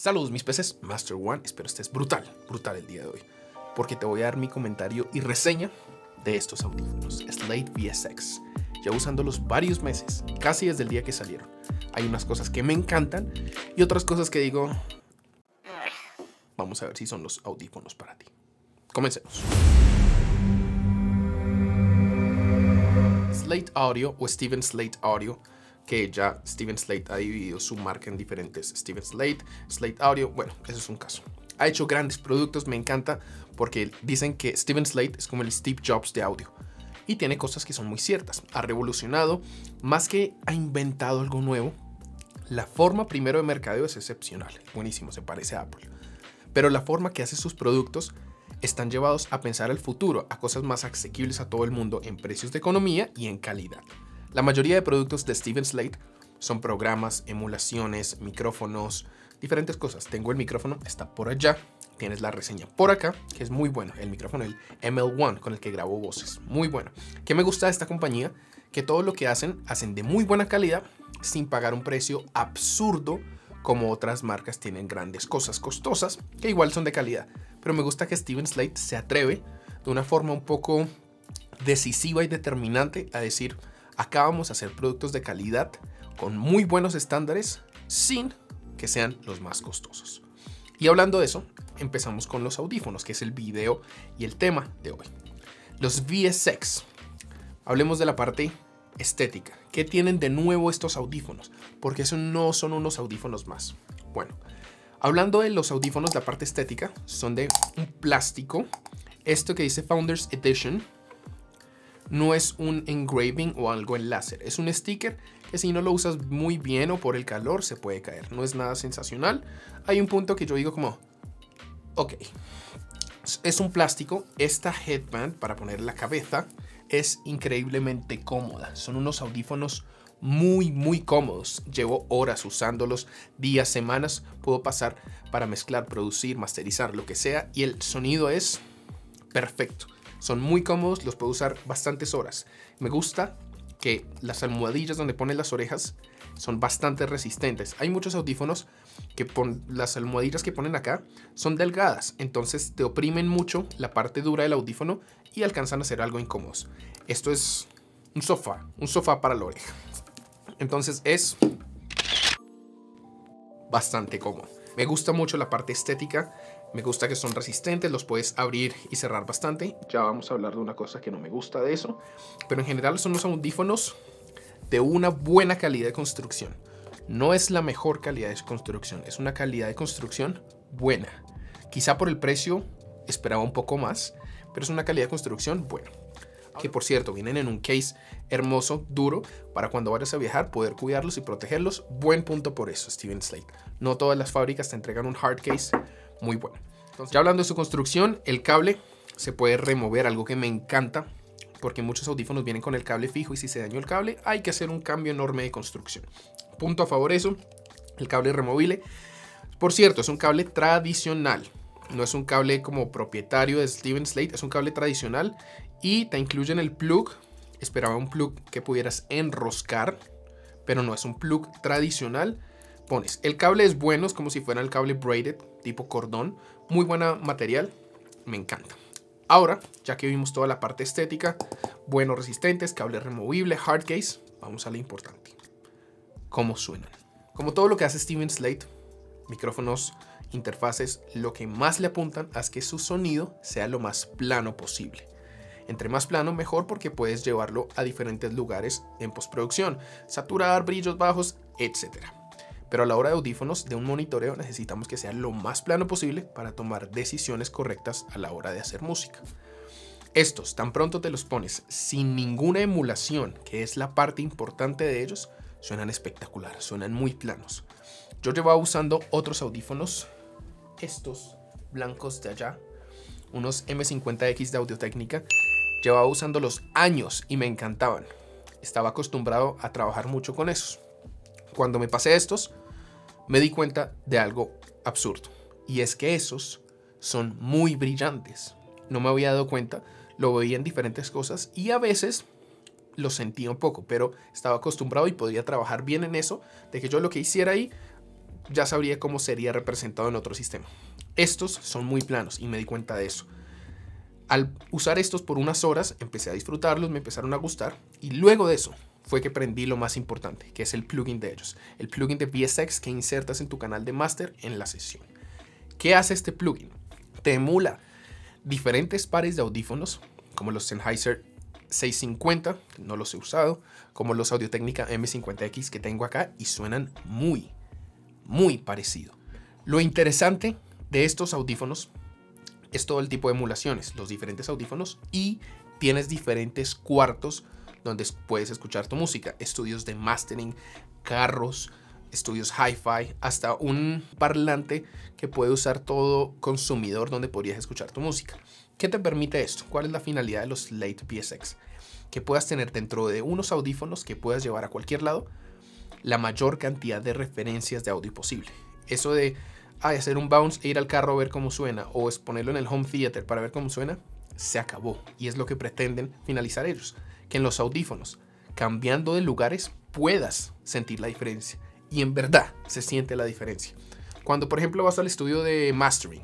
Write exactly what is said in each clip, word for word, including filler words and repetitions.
Saludos mis peces, Master One, espero estés brutal, brutal el día de hoy, porque te voy a dar mi comentario y reseña de estos audífonos Slate V S X. Llevo usándolos varios meses, casi desde el día que salieron. Hay unas cosas que me encantan y otras cosas que digo, vamos a ver si son los audífonos para ti. Comencemos. Slate Audio o Steven Slate Audio, que ya Steven Slate ha dividido su marca en diferentes Steven Slate, Slate Audio, bueno, eso es un caso. Ha hecho grandes productos, me encanta porque dicen que Steven Slate es como el Steve Jobs de audio y tiene cosas que son muy ciertas. Ha revolucionado, más que ha inventado algo nuevo, la forma primero de mercadeo es excepcional, buenísimo, se parece a Apple, pero la forma que hace sus productos están llevados a pensar el futuro, a cosas más asequibles a todo el mundo en precios de economía y en calidad. La mayoría de productos de Steven Slate son programas, emulaciones, micrófonos, diferentes cosas. Tengo el micrófono, está por allá. Tienes la reseña por acá, que es muy bueno. El micrófono, el M L uno, con el que grabo voces. Muy bueno. ¿Qué me gusta de esta compañía? Que todo lo que hacen, hacen de muy buena calidad, sin pagar un precio absurdo, como otras marcas tienen grandes cosas costosas, que igual son de calidad. Pero me gusta que Steven Slate se atreve de una forma un poco decisiva y determinante a decir: acá vamos a hacer productos de calidad con muy buenos estándares sin que sean los más costosos. Y hablando de eso, empezamos con los audífonos, que es el video y el tema de hoy. Los V S X. Hablemos de la parte estética. ¿Qué tienen de nuevo estos audífonos? Porque eso no son unos audífonos más. Bueno, hablando de los audífonos, la parte estética son de un plástico. Esto que dice Founders Edition no es un engraving o algo en láser, es un sticker que si no lo usas muy bien o por el calor se puede caer. No es nada sensacional. Hay un punto que yo digo como, ok, es un plástico. Esta headband para poner la cabeza es increíblemente cómoda. Son unos audífonos muy muy cómodos. Llevo horas usándolos, días, semanas. Puedo pasar para mezclar, producir, masterizar, lo que sea, y el sonido es perfecto. Son muy cómodos, los puedo usar bastantes horas. Me gusta que las almohadillas donde ponen las orejas son bastante resistentes. Hay muchos audífonos que pon, las almohadillas que ponen acá son delgadas, entonces te oprimen mucho la parte dura del audífono y alcanzan a ser algo incómodos. Esto es un sofá, un sofá para la oreja. Entonces es bastante cómodo. Me gusta mucho la parte estética. Me gusta que son resistentes, los puedes abrir y cerrar bastante. Ya vamos a hablar de una cosa que no me gusta de eso. Pero en general son los audífonos de una buena calidad de construcción. No es la mejor calidad de construcción, es una calidad de construcción buena. Quizá por el precio esperaba un poco más, pero es una calidad de construcción buena. Que por cierto, vienen en un case hermoso, duro, para cuando vayas a viajar poder cuidarlos y protegerlos. Buen punto por eso, Steven Slate. No todas las fábricas te entregan un hard case muy bueno. Entonces, ya hablando de su construcción, el cable se puede remover, algo que me encanta, porque muchos audífonos vienen con el cable fijo y si se dañó el cable hay que hacer un cambio enorme de construcción. Punto a favor eso, el cable removible. Por cierto, es un cable tradicional, no es un cable como propietario de Steven Slate, es un cable tradicional y te incluyen el plug. Esperaba un plug que pudieras enroscar, pero no, es un plug tradicional. Pones, el cable es bueno, es como si fuera el cable braided, tipo cordón, muy buena material, me encanta. Ahora, ya que vimos toda la parte estética, buenos resistentes, cable removible, hard case, vamos a lo importante, cómo suenan. Como todo lo que hace Steven Slate, micrófonos, interfaces, lo que más le apuntan es que su sonido sea lo más plano posible. Entre más plano mejor, porque puedes llevarlo a diferentes lugares en postproducción, saturar, brillos bajos, etcétera. Pero a la hora de audífonos, de un monitoreo, necesitamos que sea lo más plano posible para tomar decisiones correctas a la hora de hacer música. Estos, tan pronto te los pones sin ninguna emulación, que es la parte importante de ellos, suenan espectacular, suenan muy planos. Yo llevaba usando otros audífonos, estos blancos de allá, unos M cincuenta X de Audio-Técnica. Llevaba usándolos años y me encantaban. Estaba acostumbrado a trabajar mucho con esos. Cuando me pasé estos, me di cuenta de algo absurdo. Y es que esos son muy brillantes. No me había dado cuenta, lo veía en diferentes cosas y a veces lo sentía un poco, pero estaba acostumbrado y podía trabajar bien en eso, de que yo lo que hiciera ahí ya sabría cómo sería representado en otro sistema. Estos son muy planos y me di cuenta de eso. Al usar estos por unas horas, empecé a disfrutarlos, me empezaron a gustar y luego de eso fue que aprendí lo más importante, que es el plugin de ellos. El plugin de V S X que insertas en tu canal de máster en la sesión. ¿Qué hace este plugin? Te emula diferentes pares de audífonos, como los Sennheiser seiscientos cincuenta, no los he usado, como los Audio-Technica M cincuenta X que tengo acá y suenan muy, muy parecido. Lo interesante de estos audífonos es todo el tipo de emulaciones, los diferentes audífonos, y tienes diferentes cuartos donde puedes escuchar tu música, estudios de mastering, carros, estudios hi-fi, hasta un parlante que puede usar todo consumidor donde podrías escuchar tu música. ¿Qué te permite esto? ¿Cuál es la finalidad de los Slate V S X? Que puedas tener dentro de unos audífonos que puedas llevar a cualquier lado la mayor cantidad de referencias de audio posible. Eso de ay, hacer un bounce e ir al carro a ver cómo suena, o es ponerlo en el home theater para ver cómo suena, se acabó. Y es lo que pretenden finalizar ellos. Que en los audífonos, cambiando de lugares, puedas sentir la diferencia. Y en verdad se siente la diferencia. Cuando, por ejemplo, vas al estudio de mastering,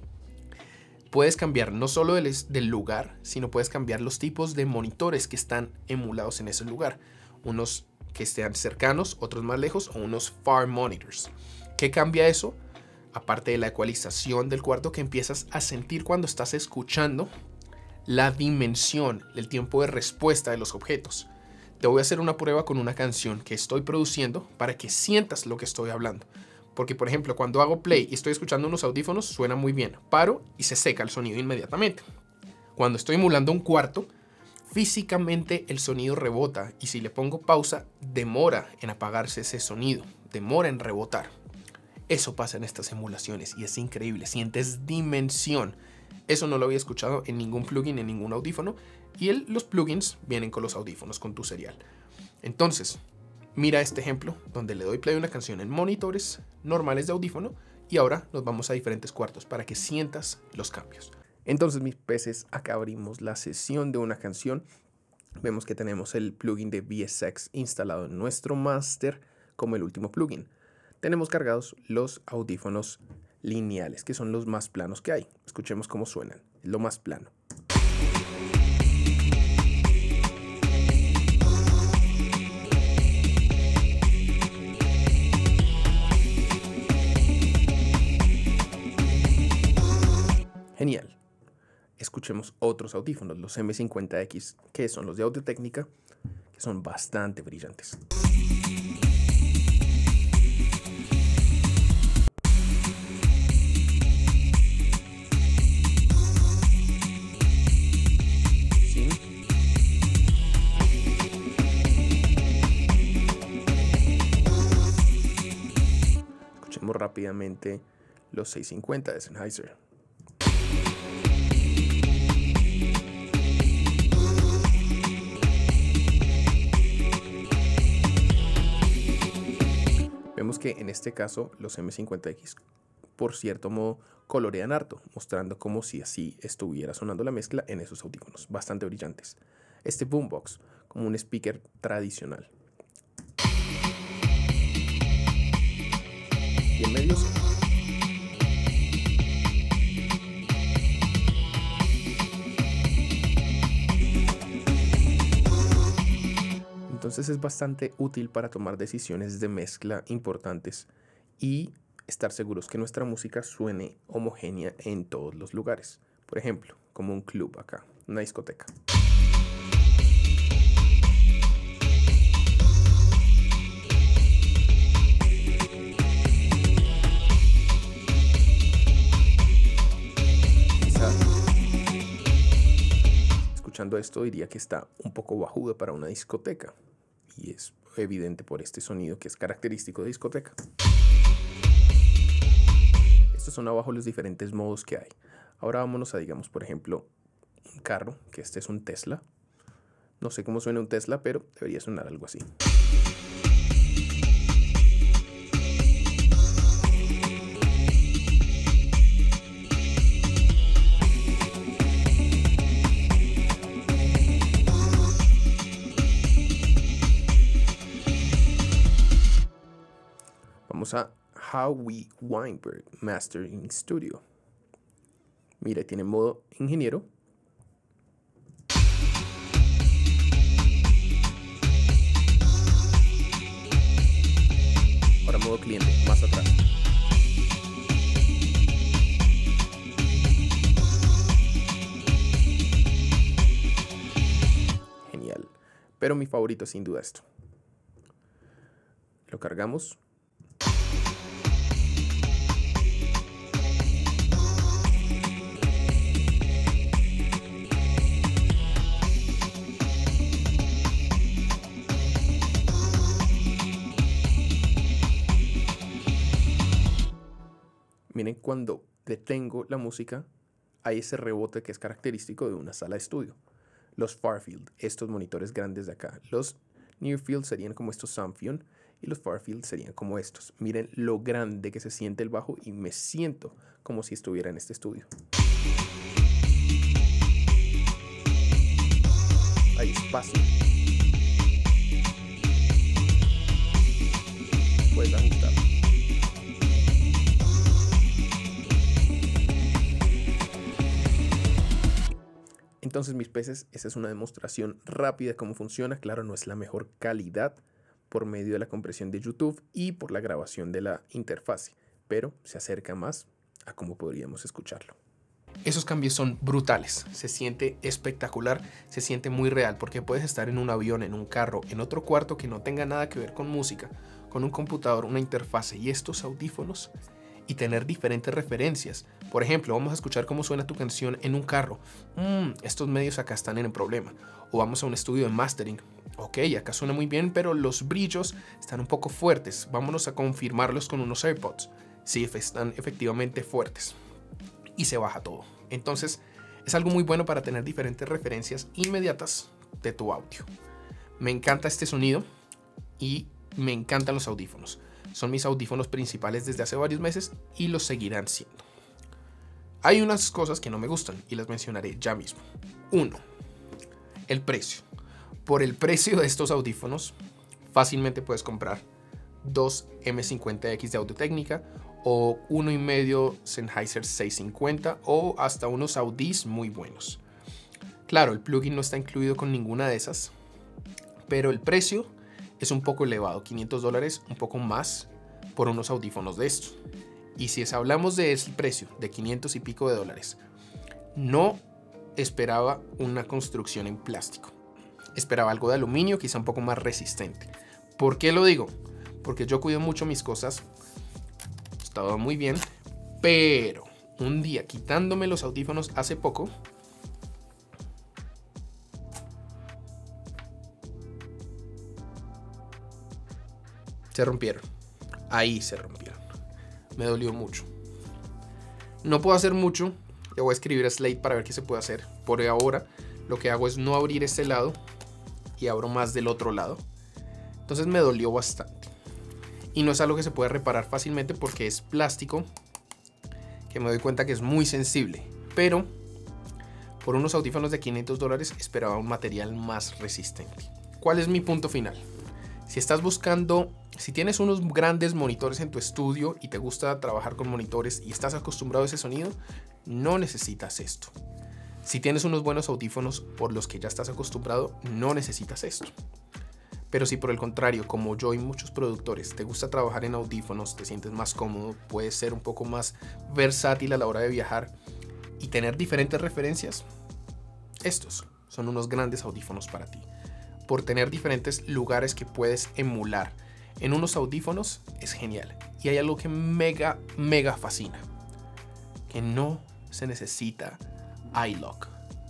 puedes cambiar no solo del, del lugar, sino puedes cambiar los tipos de monitores que están emulados en ese lugar. Unos que estén cercanos, otros más lejos, o unos far monitors. ¿Qué cambia eso? Aparte de la ecualización del cuarto, que empiezas a sentir cuando estás escuchando la dimensión, el tiempo de respuesta de los objetos. Te voy a hacer una prueba con una canción que estoy produciendo para que sientas lo que estoy hablando. Porque, por ejemplo, cuando hago play y estoy escuchando unos audífonos, suena muy bien. Paro y se seca el sonido inmediatamente. Cuando estoy emulando un cuarto, físicamente el sonido rebota. Y si le pongo pausa, demora en apagarse ese sonido. Demora en rebotar. Eso pasa en estas emulaciones y es increíble. Sientes dimensión. Eso no lo había escuchado en ningún plugin, en ningún audífono. Y el, los plugins vienen con los audífonos, con tu serial. Entonces, mira este ejemplo donde le doy play a una canción en monitores normales de audífono y ahora nos vamos a diferentes cuartos para que sientas los cambios. Entonces, mis peces, acá abrimos la sesión de una canción. Vemos que tenemos el plugin de V S X instalado en nuestro máster como el último plugin. Tenemos cargados los audífonos lineales, que son los más planos que hay. Escuchemos cómo suenan, lo más plano. Genial. Escuchemos otros audífonos, los M cincuenta X, que son los de Audio-Technica, que son bastante brillantes. ¿Sí? Escuchemos rápidamente los seiscientos cincuenta de Sennheiser. Vemos que en este caso los M cincuenta X, por cierto modo, colorean harto, mostrando como si así estuviera sonando la mezcla en esos audífonos, bastante brillantes. Este boombox, como un speaker tradicional. Y en medio, entonces es bastante útil para tomar decisiones de mezcla importantes y estar seguros que nuestra música suene homogénea en todos los lugares. Por ejemplo, como un club acá, una discoteca. Quizá, escuchando esto diría que está un poco bajudo para una discoteca. Y es evidente por este sonido que es característico de discoteca. Estos son abajo los diferentes modos que hay. Ahora vámonos a, digamos, por ejemplo, un carro, que este es un Tesla. No sé cómo suena un Tesla, pero debería sonar algo así. Vamos a Howie Weinberg Mastering Studio. Mira, tiene modo ingeniero. Ahora modo cliente, más atrás. Genial. Pero mi favorito sin duda esto. Lo cargamos. Miren, cuando detengo la música, hay ese rebote que es característico de una sala de estudio. Los Farfield, estos monitores grandes de acá. Los Nearfield serían como estos Samfion y los Farfield serían como estos. Miren lo grande que se siente el bajo y me siento como si estuviera en este estudio. Hay espacio. Puedes ajustar. Entonces, mis peces, esta es una demostración rápida de cómo funciona. Claro, no es la mejor calidad por medio de la compresión de YouTube y por la grabación de la interfase, pero se acerca más a cómo podríamos escucharlo. Esos cambios son brutales, se siente espectacular, se siente muy real, porque puedes estar en un avión, en un carro, en otro cuarto que no tenga nada que ver con música, con un computador, una interfase y estos audífonos, y tener diferentes referencias. Por ejemplo, vamos a escuchar cómo suena tu canción en un carro. Mm, estos medios acá están en problema. O vamos a un estudio de mastering. Ok, acá suena muy bien, pero los brillos están un poco fuertes. Vámonos a confirmarlos con unos AirPods. Sí, están efectivamente fuertes. Y se baja todo. Entonces, es algo muy bueno para tener diferentes referencias inmediatas de tu audio. Me encanta este sonido y me encantan los audífonos. Son mis audífonos principales desde hace varios meses y los seguirán siendo. Hay unas cosas que no me gustan y las mencionaré ya mismo. Uno, el precio. Por el precio de estos audífonos, fácilmente puedes comprar dos M cincuenta X de Audio-Técnica o uno y medio Sennheiser seiscientos cincuenta o hasta unos Audis muy buenos. Claro, el plugin no está incluido con ninguna de esas, pero el precio es un poco elevado, quinientos dólares, un poco más por unos audífonos de estos. Y si es, hablamos de ese precio, de quinientos y pico de dólares, no esperaba una construcción en plástico. Esperaba algo de aluminio, quizá un poco más resistente. ¿Por qué lo digo? Porque yo cuido mucho mis cosas, estaba muy bien, pero un día quitándome los audífonos hace poco, se rompieron. Ahí se rompieron. Me dolió mucho. No puedo hacer mucho. Le voy a escribir a Slate para ver qué se puede hacer. Por ahora, lo que hago es no abrir este lado y abro más del otro lado. Entonces me dolió bastante. Y no es algo que se puede reparar fácilmente porque es plástico, que me doy cuenta que es muy sensible. Pero por unos audífonos de quinientos dólares esperaba un material más resistente. ¿Cuál es mi punto final? Si estás buscando, si tienes unos grandes monitores en tu estudio y te gusta trabajar con monitores y estás acostumbrado a ese sonido, no necesitas esto. Si tienes unos buenos audífonos por los que ya estás acostumbrado, no necesitas esto. Pero si por el contrario, como yo y muchos productores, te gusta trabajar en audífonos, te sientes más cómodo, puedes ser un poco más versátil a la hora de viajar y tener diferentes referencias, estos son unos grandes audífonos para ti. Por tener diferentes lugares que puedes emular en unos audífonos es genial. Y hay algo que mega, mega fascina, que no se necesita iLok.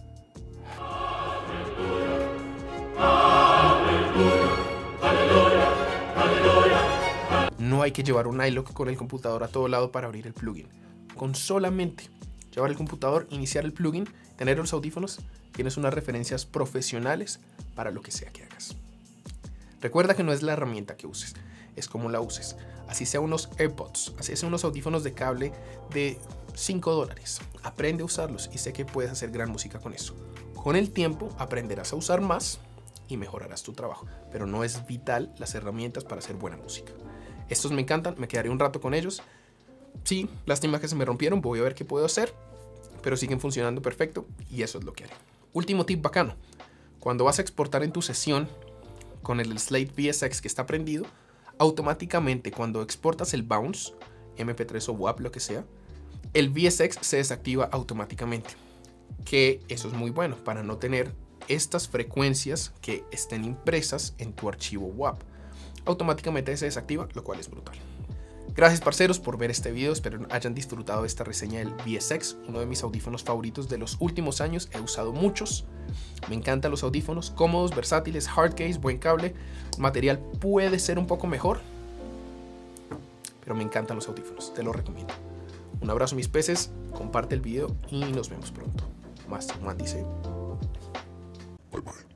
No hay que llevar un iLok con el computador a todo lado para abrir el plugin. Con solamente llevar el computador, iniciar el plugin, tener los audífonos, tienes unas referencias profesionales para lo que sea que hagas. Recuerda que no es la herramienta que uses, es como la uses. Así sea unos AirPods, así sea unos audífonos de cable de cinco dólares. Aprende a usarlos y sé que puedes hacer gran música con eso. Con el tiempo aprenderás a usar más y mejorarás tu trabajo, pero no es vital las herramientas para hacer buena música. Estos me encantan, me quedaré un rato con ellos. Sí, lástima que se me rompieron, voy a ver qué puedo hacer, pero siguen funcionando perfecto y eso es lo que haré. Último tip bacano. Cuando vas a exportar en tu sesión con el Slate V S X que está prendido, automáticamente cuando exportas el bounce, M P tres o W A V, lo que sea, el V S X se desactiva automáticamente. Que eso es muy bueno para no tener estas frecuencias que estén impresas en tu archivo W A V. Automáticamente se desactiva, lo cual es brutal. Gracias parceros por ver este video, espero hayan disfrutado de esta reseña del V S X, uno de mis audífonos favoritos de los últimos años, he usado muchos, me encantan los audífonos, cómodos, versátiles, hard case, buen cable, material puede ser un poco mejor, pero me encantan los audífonos, te los recomiendo. Un abrazo mis peces, comparte el video y nos vemos pronto. Más, man dice. Bye bye.